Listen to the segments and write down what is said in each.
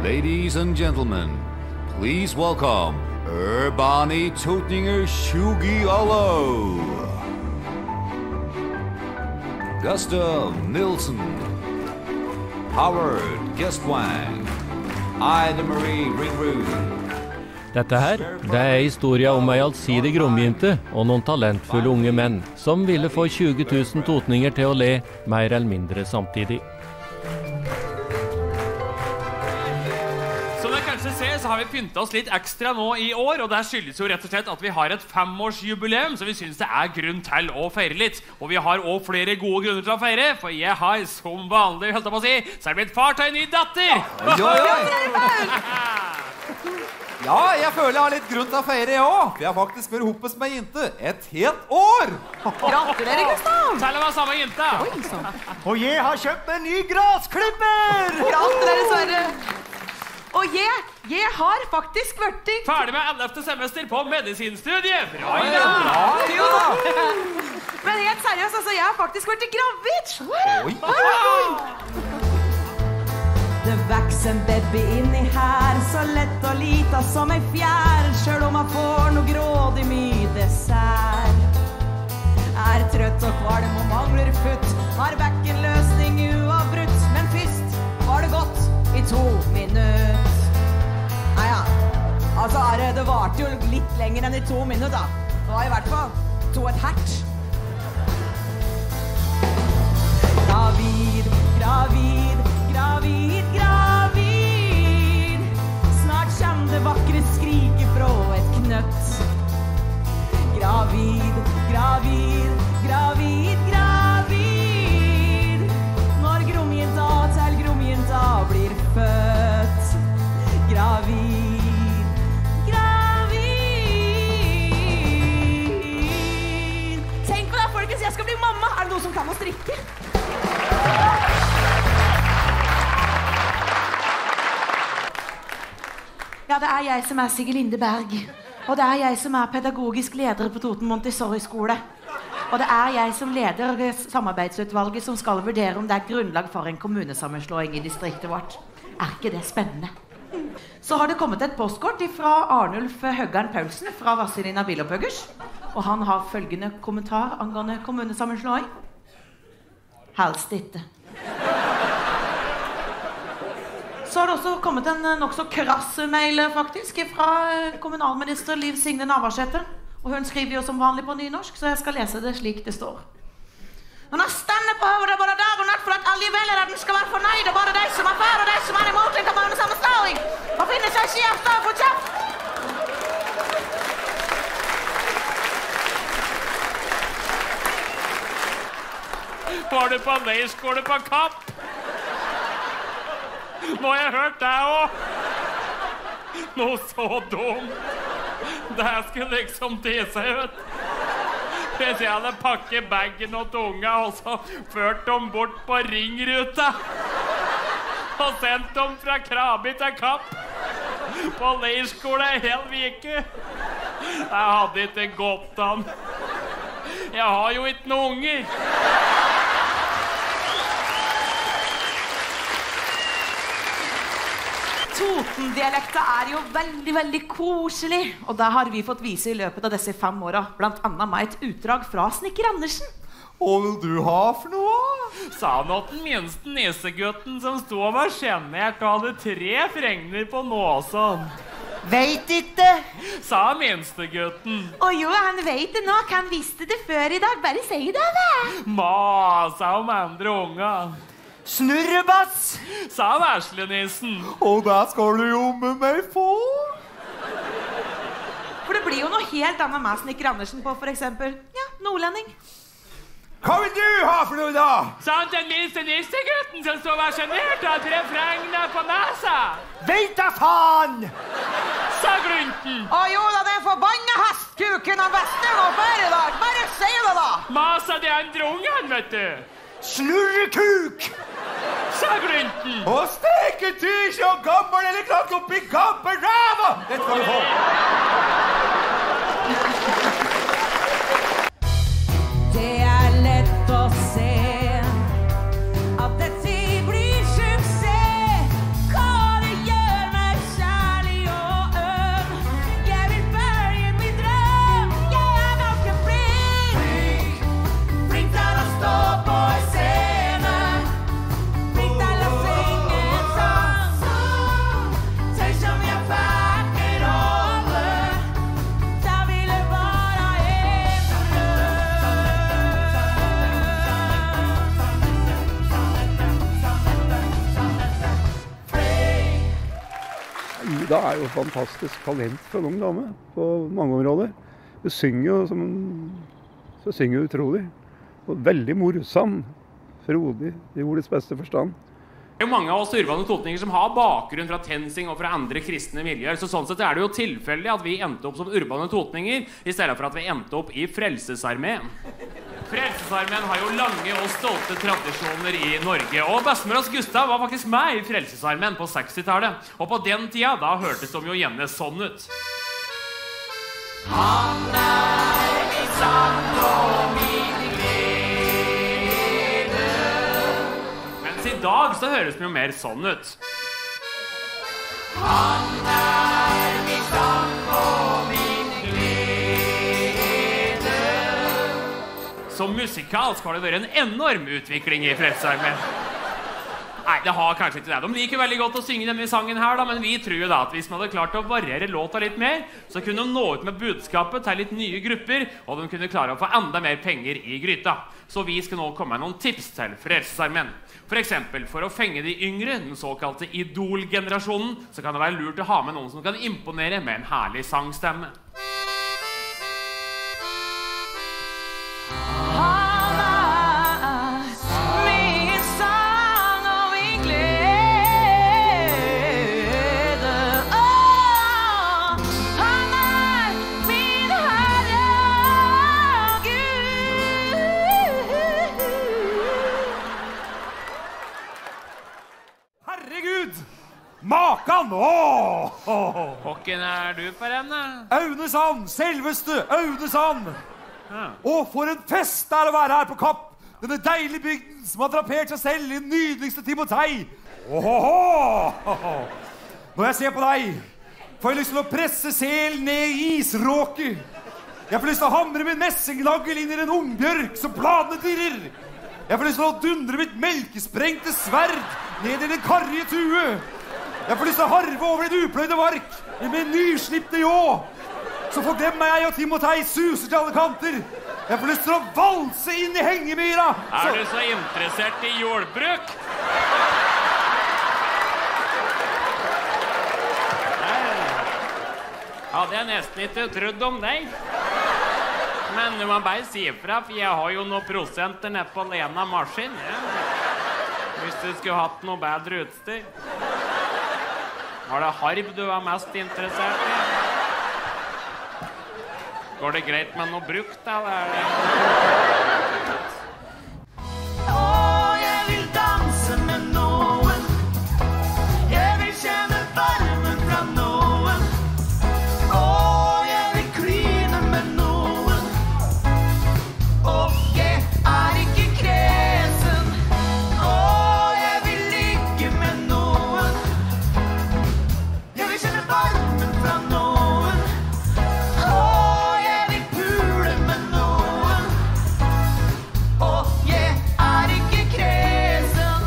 Ladies and gentlemen, please welcome Urbani Totninger Shugi Allo, Gustav Nilsson, Howard Gestwang, Ida Marie Ringrud. Dette her, det historia om ei allsidig romjente og noen talentfulle unge menn som ville få 20 000 totninger til å le mer eller mindre samtidig. Som dere kanskje ser, så har vi pyntet oss litt ekstra nå i år, og det skyldes jo rett og slett at vi har et 5-årsjubileum, så vi synes det er grunn til å feire litt. Og vi har også flere gode grunner til å feire, for jeg har som vanlig, holdt jeg på å si, så er det blitt far til en ny datter! Ja, jeg føler jeg har litt grunn til å feire jeg også. For jeg har faktisk vært hoppes med jente et helt år. Gratulerer, Gustav. Selv om jeg har samme jente. Oi, sånn. Og jeg har kjøpt en ny grasklipper. Gratulerer, Sverre. Og jeg har faktisk vært i... Ferdig med 11. semester på medisinstudiet. Bra, Jo. Men helt seriøst, altså, jeg har faktisk vært i gravid. Oi. Det vokser en baby inni her, så lett og lita som ei fjær, selv om man får noe grådig mye dessert. Er trøtt og kvalm og mangler futt, har bekkenløsning uavbrutt, men først var det gått i 2 minutter. Naja, altså det varte jo litt lenger enn i 2 minutter da. Det var i hvert fall 2,5. Gravid, gravid, gravid, gravid. Snart kommer det vakre skriket fra et knøtt. Gravid, gravid, gravid, gravid. Når gromjenta til gromjenta blir født. Gravid, gravid. Tenk på det, folkens, jeg skal bli mamma. Er det noen som kan å strikke? Ja, det er jeg som er Sigelinde Berg. Og det er jeg som er pedagogisk leder på Toten Montessori-skole. Og det er jeg som leder samarbeidsutvalget som skal vurdere om det er grunnlag for en kommunesammenslåing i distriktet vårt. Er ikke det spennende? Så har det kommet et postkort fra Arnulf Høggern Paulsen fra Vasselina Billopphøggers. Og han har følgende kommentar angående kommunesammenslåing. Helst ikke. Så har det også kommet en nok så krass mail faktisk fra kommunalminister Liv Signe Navarsete. Og hun skriver jo som vanlig på nynorsk, så jeg skal lese det slik det står. Hun har stannet på hovedet både dag og natt for at alle i velgerne skal være fornøyde, både de som er for og de som er imot en kommunesammenslåing. Og finner seg kjeft og for kjeft. Var du på leirskole på Kapp? Nå har jeg hørt deg også. Noe så dum. Det her skulle liksom til seg ut. Hvis jeg hadde pakket baggen og tunga og så ført dem bort på ringruta og sendt dem fra Krabi til Kapp på leirskole en hel vike. Jeg hadde ikke gått an. Jeg har jo ikke noen unger. Toten-dialekta er jo veldig, veldig koselig. Og det har vi fått vise i løpet av disse 5 årene. Blant annet med et utdrag fra Snekker Andersen. Hva vil du ha for noe? Sa han at den minste nisegutten som stod og var sjenert og hadde 3 fregner på nåsen. Vet ikke. Sa minstegutten. Å jo, han vet det nok. Han visste det før i dag. Bare si det, da. Masa om andre unger. Snurrebass. Sa veslenissen. Og det skal du jo med meg få. For det blir jo noe helt annet med Snekker Andersen på, for eksempel, ja, nordlending. Hva vil du ha for noe da? Sa han den minste nissegutten som stod og var sjenert og hadde 3 fregner på nesa. Vet da faen. Sa grunten. Å jo da, den forbanna hestkuken han beste nå før i dag. Bare si det da. Masa de andre ungene, vet du. Snurrekuk. Sa grunten. Og steketyr så gammel eller klart opp i kamperava. Dette skal du få. Det er lett å se at dette blir suksess. Hva det gjør Ida er jo fantastisk talentfull ung dame på mange områder. Hun synger jo så synger hun utrolig. Og veldig morsom, frodig, i ordets beste forstand. Det er jo mange av oss urbane totninger som har bakgrunn fra TenSing og fra andre kristne miljøer, så sånn sett er det jo tilfeldig at vi endte opp som urbane totninger, i stedet for at vi endte opp i Frelsesarmeen. Frelsesarmeen har jo lange og stolte tradisjoner i Norge, og bestemor Gustav var faktisk med i Frelsesarmeen på 60-tallet, og på den tida, da hørtes de jo gjerne sånn ut. Han er min sang og min glede. Mens i dag så høres det jo mer sånn ut. Han er min sang og min glede. Så musikalsk har det vært en enorm utvikling i Frelsesarmeen. Nei, det har kanskje ikke det. De liker veldig godt å synge denne sangen her, da, men vi tror jo da at hvis man hadde klart å variere låta litt mer, så kunne de nå ut med budskapet til litt nye grupper, og de kunne klare å få enda mer penger i gryta. Så vi skal nå komme med noen tips til Frelsesarmeen. For eksempel, for å fenge de yngre, den såkalte idolgenerasjonen, så kan det være lurt å ha med noen som kan imponere med en herlig sangstemme. Makan! Hvem er du for henne? Aune Sand! Selveste Aune Sand! Ja. For en fest det er å være her på Kapp! Denne deilige bygden som har drapert seg selv i den nydeligste Timotei! Når jeg ser på deg, får jeg lyst til å presse selen ned i isråket. Jeg får lyst til å hamre min messingnagel inn i en ungbjørk så bladene dirrer. Jeg får lyst til å dundre mitt melkesprengte sverd ned i den karrige tue. Jeg får lyst til å harve over ditt upløyde vark med nyslipte jå. Så fordemmer jeg og Timotei suser til alle kanter. Jeg får lyst til å valse inn i hengemyra. Er du så interessert i jordbruk? Hadde jeg nesten ikke trodd om deg. Men du må bare si ifra, for jeg har jo noen prosenter nede på Lena Maskin. Ja. Hvis du skulle hatt noe bedre utstyr. Var det harv du var mest interessert i? Går det greit med noe brukt, eller? Jeg vil danse med noen. Jeg vil kjenne varmen fra noen. Jeg vil kline med noen. Jeg er ikke kresen. Jeg vil ligge med noen. Jeg vil kjenne varmen fra noen. Jeg vil pule med noen. Jeg er ikke kresen.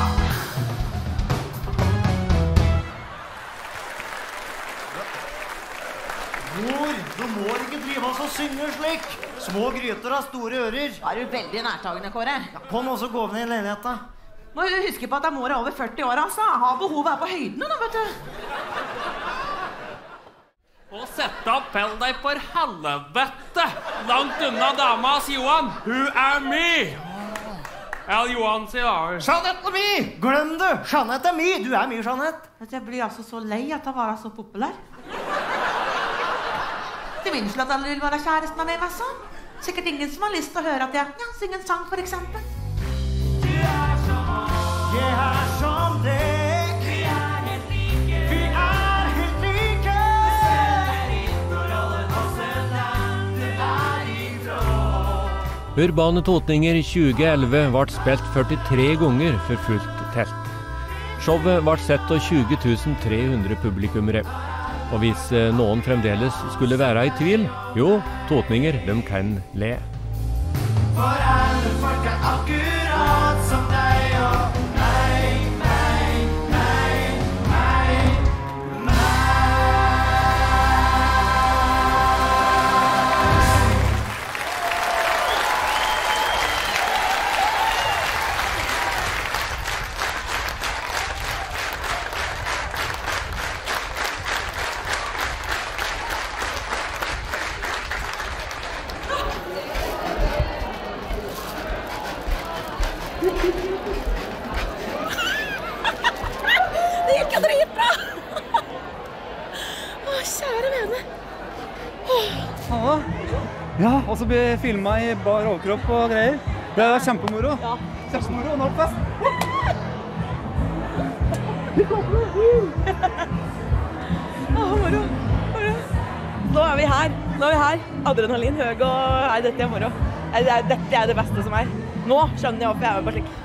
Mor, du må ikke drive oss og synge slik. Små gryter har store ører. Da er du veldig nærtagende, Kåre. Kom også gå ned i leiligheta. Må jo huske på at mor er over 40 år, altså. Har behovet er på høyden nå, vet du. Og sett opp, pell deg for helvete! Langt unna dama, sier Johan. Hun er mi! Ja, Johan, sier da. Jeanette mi! Glem det! Jeanette er mi! Du er mi, Jeanette. Jeg blir altså så lei at jeg var så populær. Det minnes at alle vil være kjæresten av meg, altså. Sikkert ingen som har lyst til å høre at jeg synger en sang, for eksempel. Jeg er som deg. Vi er helt like. Vi er helt like. Selv inngår alle oss et land. Det er ifra. Urbane Totninger 2011 ble spilt 43 ganger for fullt telt. Showet ble sett av 20 300 publikummere. Og hvis noen fremdeles skulle være i tvil, jo, totninger, de kan le. For alle folk er akkurat som deg og meg, meg, meg, meg, meg. kjære vene. Ja, og så blir filmet i bar overkropp og greier. Det var kjempemoro. Ja. Kjempemoro, nå er det fest. Moro. Nå er vi her. Adrenalin høg, og dette er moro. Dette er det beste som er. Nå skjønner jeg hvorfor jeg er med på slik.